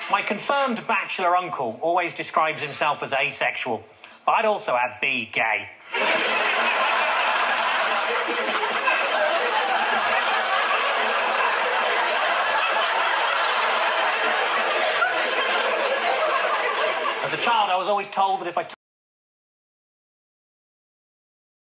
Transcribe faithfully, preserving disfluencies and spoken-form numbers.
My confirmed bachelor uncle always describes himself as asexual, but I'd also add B, gay. As a child, I was always told that if I